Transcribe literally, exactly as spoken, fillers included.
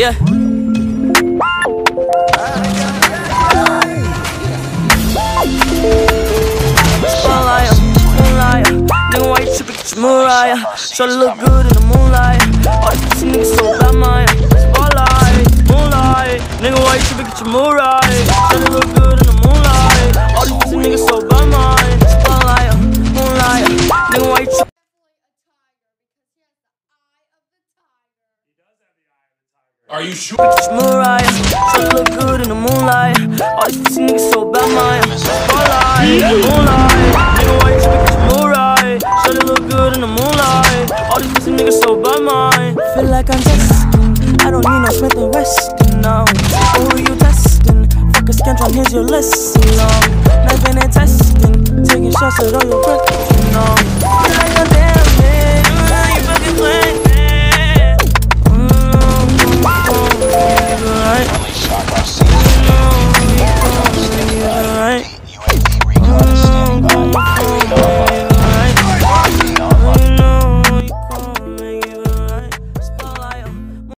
Yeah. Spotlight, moonlight. Nigga, why you trippin'? Get your Mariah. Shorty look good in the moonlight. All these pussy niggas so bad, mine. Spotlight, moonlight. Nigga, why you trippin'? Get your Mariah. Shorty look good in the moonlight. All these pussy niggas so bad, mine. Spotlight, moonlight. Nigga, why you trippin'? Are you sure? Mariah, shorty look good in the moonlight. All these pussy niggas so bad, mine. Spotlight, moonlight. Nigga, why you trippin'? Get your Mariah. Shorty look good in the moonlight. All these pussy niggas so bad, mine. Feel like I'm testing. I don't need no Smith and Weston now. Who are you testing? Fuck a scantron, here's your lesson. Long, knife and testing. Taking shots at all your breath.